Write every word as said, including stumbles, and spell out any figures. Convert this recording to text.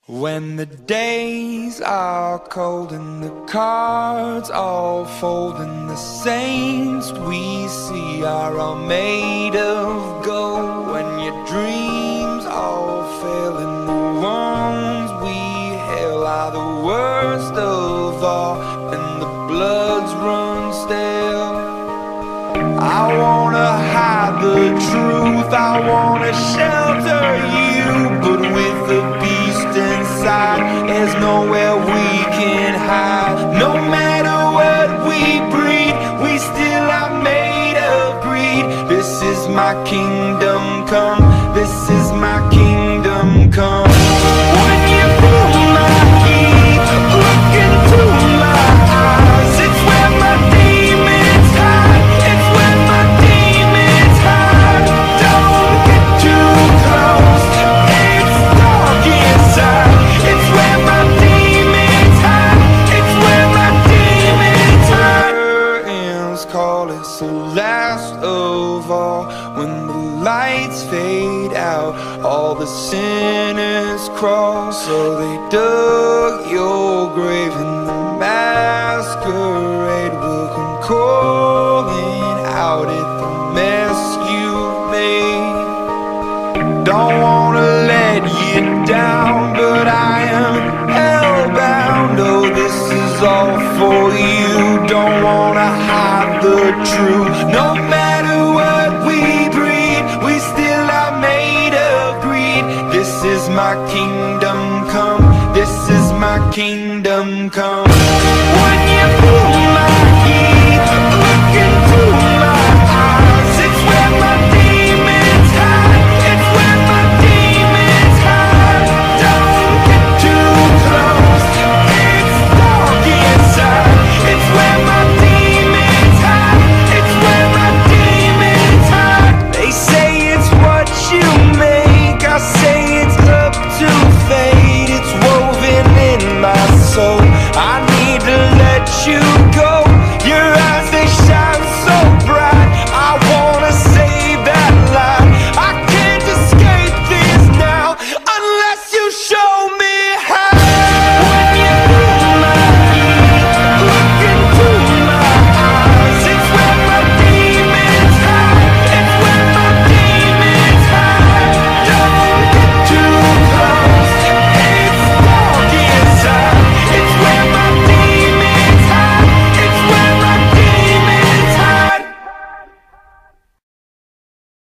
When the days are cold and the cards all fold and the saints we see are all made of gold, when your dreams all fail and the ones we hail are the worst of all and the bloods run stale, I wanna hide the truth, I wanna shelter you, but with the beast inside, there's nowhere we can hide. No matter what we breed, we still are made of greed. This is my kingdom come, this is my kingdom come. When you feel my heat, look into my eyes, it's where my demons hide, it's where my demons hide. Don't get too close, it's dark inside, it's where my demons hide, it's where my demons hide. Curtains call, it's the last of all. When the lights fade out, all the sinners crawl. So they dug your grave and the masquerade will come calling out at the mess you made. Don't wanna let you down, but I am hellbound. Oh, this is all for you. Don't wanna hide the truth. No matter what we breed, we still are made of greed. This is my kingdom come, this is my kingdom come. When